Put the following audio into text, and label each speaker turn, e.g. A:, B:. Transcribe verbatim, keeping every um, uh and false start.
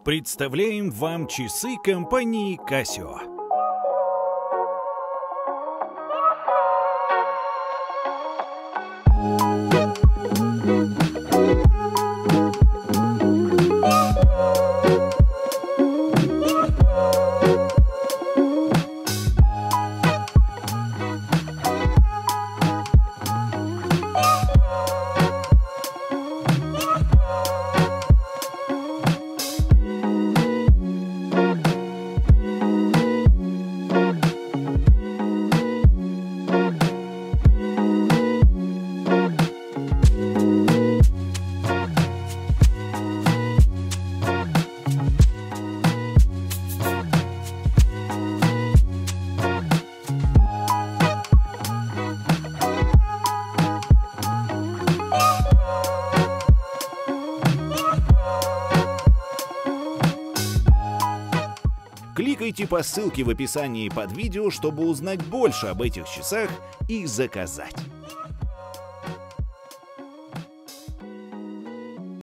A: Представляем вам часы компании Casio. Кликайте по ссылке в описании под видео, чтобы узнать больше об этих часах и заказать.